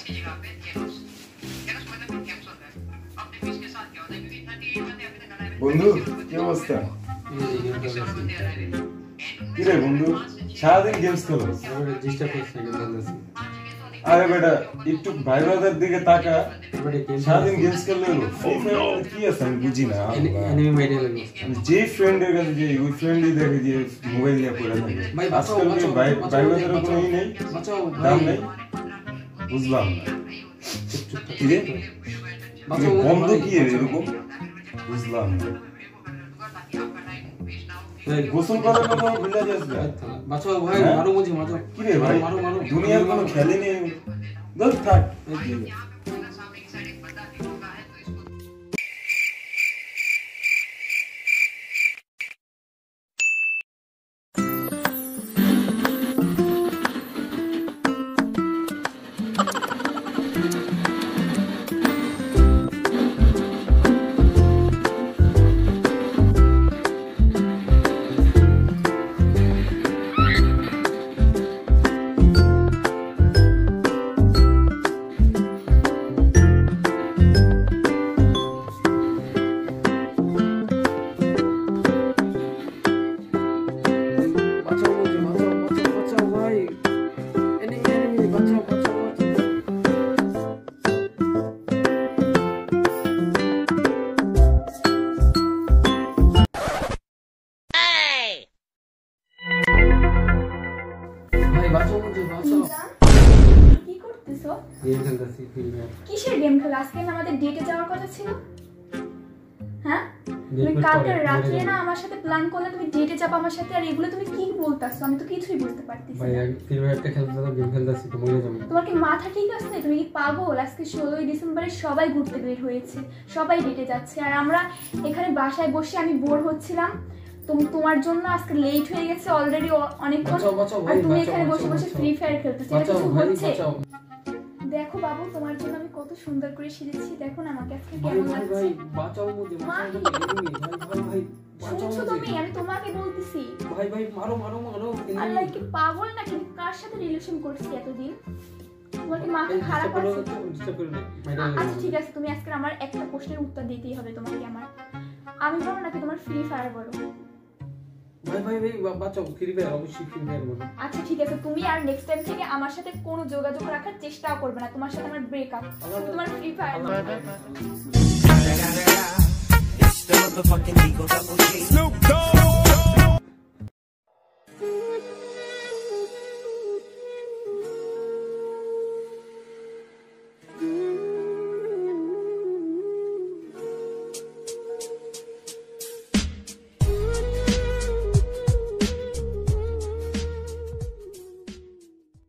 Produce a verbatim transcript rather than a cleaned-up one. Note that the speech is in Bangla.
বন্ধু কি অবস্থা? কি রে বন্ধু, সারাদিন গেমস খেলো? আরে বেটা একটু ভাই ব্রাদার দিকে তাকা, সারাদিন গেমস খেললে কি আছে আমি বুঝি না। যে ফ্রেন্ডের কাছে যে ওই ফ্রেন্ডই দেখে যে মোবাইল নিয়ে পড়ে থাকে, আজকাল কি ভাই ভাই ব্রাদারের কোনো ই নেই, দাম নেই, বুঝলাম না। কি রে বন্ধু কি এরকম বুঝলাম না। গোসল করার কথা ভুলে যাস না। বাঁচাও ভাই, মারো মুজি মারো। কি রে ভাই, মারো মারো, দুনিয়ার কোনো খেলে নেই। দশ থাক কিসের গেম খেলো? আজকে না আমাদের ডেটে যাওয়ার কথা ছিল। হ্যাঁ, তুমি কালকে রাতে না আমার সাথে প্ল্যান করলে তুমি ডেটে যাবে আমার সাথে, আর এগুলো তুমি কি বলতাছো? আমি তো কিছুই বুঝতে পারতেছি না। ভাই ফ্রি ফায়ারটা খেলতে যাবো, গেম খেলতেছি তো মরে যাবো। তোমার কি মাথা ঠিক আছে? তুমি কি পাগল? আজকে ষোলোই ডিসেম্বরে সবাই ঘুরতে বের হয়েছে, সবাই ডেটে যাচ্ছে, আর আমরা এখানে বাসায় বসে আমি বোর হচ্ছিলাম। তুমি তোমার জন্য আজকে লেট হয়ে গেছে অলরেডি অনেকক্ষণ, আর তুমি এখানে বসে বসে ফ্রি ফায়ার খেলতেছো। এটা কিছু হচ্ছে? দেখো বাবু, তোমার জন্য আমি কত সুন্দর করে সেজেছি, দেখো না আমাকে আজকে কেমন লাগছে। ভাই বাঁচাও মুঝে, ভাই ভাই ভাই বাঁচাও তুমি, আমি তোমাকে বলতেছি। ভাই ভাই মারো মারো মারো। আল্লাহ কি পাগল নাকি? কার সাথে রিলেশন করছিস এতদিন? তোমার কি মাথা খারাপ আছে? আচ্ছা ঠিক আছে, তুমি আজকে আমার একটা প্রশ্নের উত্তর দিতেই হবে তোমাকে। আমার আমি বলো নাকি তোমার ফ্রি ফায়ার বলো? ভাই ভাই ভাই বাঁচাও, ফ্রি ফায়ার, অবশ্যই ফ্রি ফায়ার বলো। আচ্ছা ঠিক আছে, তুমি আর নেক্সট টাইম থেকে আমার সাথে কোনো যোগাযোগ রাখার চেষ্টাও করবে না। তোমার সাথে আমার ব্রেকআপ, তোমার ফ্রি ফায়ার বলো।